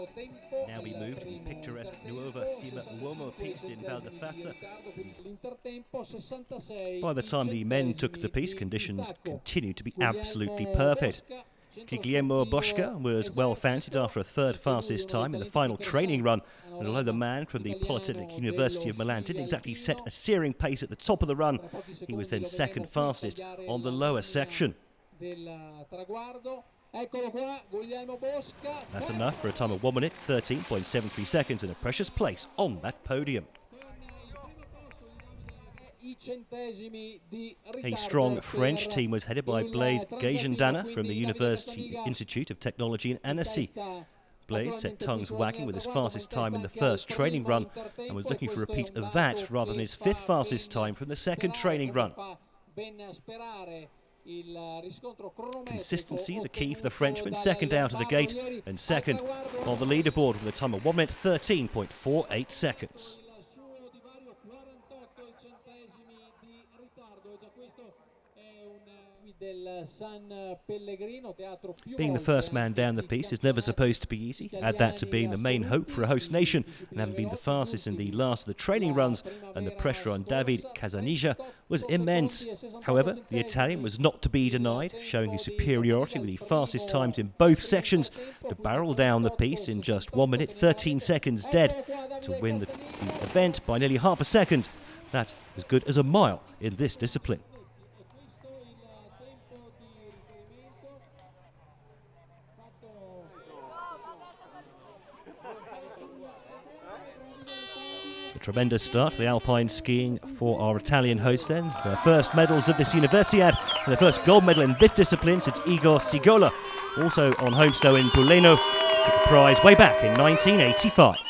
Now we move to the picturesque Nuova Cima Uomo piste in Val di Fassa. By the time the men took the piste, conditions continued to be absolutely perfect. Guglielmo Bosca was well fancied after a third fastest time in the final training run, and although the man from the Polytechnic University of Milan didn't exactly set a searing pace at the top of the run, he was then second fastest on the lower section. That's enough for a time of 1 minute 13.73 seconds and a precious place on that podium. A strong French team was headed by Blaise Giezendanner from the University Institute of Technology in Annecy. Blaise set tongues wagging with his fastest time in the first training run and was looking for a repeat of that rather than his fifth fastest time from the second training run. Consistency, the key for the Frenchman, second out of the gate and second on the leaderboard with a time of 1 minute 13.48 seconds. Being the first man down the piste is never supposed to be easy. Add that to being the main hope for a host nation and having been the fastest in the last of the training runs, and the pressure on Davide Cazzaniga was immense. However, the Italian was not to be denied, showing his superiority with the fastest times in both sections to barrel down the piste in just 1 minute 13 seconds dead to win the event by nearly half a second. That is as good as a mile in this discipline. A tremendous start to the Alpine skiing for our Italian hosts then. Their first medals of this Universiade and their first gold medal in this discipline since Igor Sigola, also on home snow in Buleno, took the prize way back in 1985.